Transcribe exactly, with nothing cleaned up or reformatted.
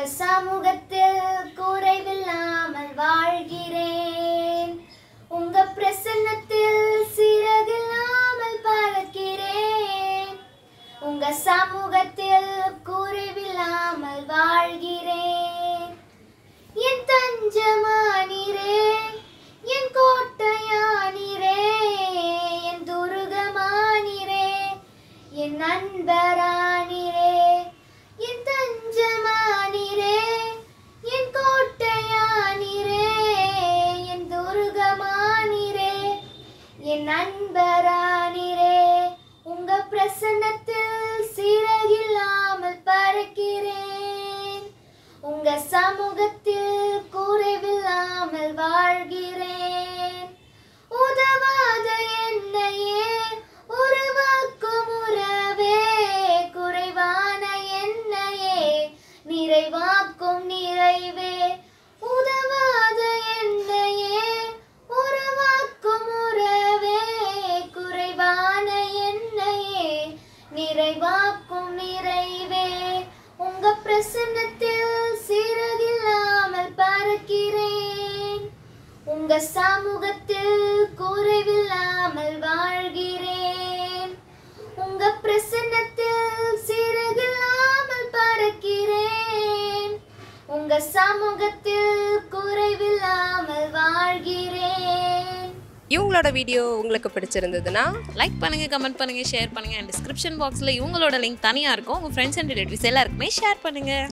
சமூகத்தில் குறைவில்லாமல் வாழ்கிறேன். உங்க பிரசன்னத்தில் சிறகில்லாமல் பறக்கிறேன். உங்க சமூகத்தில் குறைவில்லாமல் வாழ்கிறேன். என் தஞ்சமானீரே, என் கோட்டையானீரே, என் துருகமானீரே, என் நண்பரானீரே, என் தஞ்சமானீரே, என் கோட்டையானீரே, என் துருகமானீரே, என் நண்பரானீரே. உங்க பிரசன்னத்தில் சிறகில்லாமல் பறக்கிறேன். உங்க சமூகத்தில் குறைவில்லாமல் வாழ்கிறேன். உதவாத என்னையே உருவாக்கும் உறவே, குறைவான என்னையே நிறைவாக்கும் நிறைவே. உதவாத என்னையே உருவாக்கும் உறவே, குறைவான என்னையே நிறைவாக்கும் நிறைவே. உங்க பிரசன்னத்தில் சிறகில்லாமல் பறக்கிறேன். உங்க சமூகத்தில் குறைவில்லாமல் வாழ்கிறேன். உங்க பிரசன்னத்தில் சிறகில்லாமல் பறக்கிறேன். உங்க சமூகத்தில் குறைவில்லாமல் வாழ்கிறேன். இவங்களோட வீடியோ உங்களுக்கு பிடிச்சிருந்ததுன்னா லைக் பண்ணுங்கள், கமெண்ட் பண்ணுங்கள், ஷேர் பண்ணுங்கள். அண்ட் டிஸ்கிரிப்ஷன் பாக்ஸில் இவங்களோட லிங்க் தனியாக இருக்கும். உங்கள் ஃப்ரெண்ட்ஸ் அண்ட் ரிலேட்டிவ்ஸ் எல்லாருக்குமே ஷேர் பண்ணுங்கள்.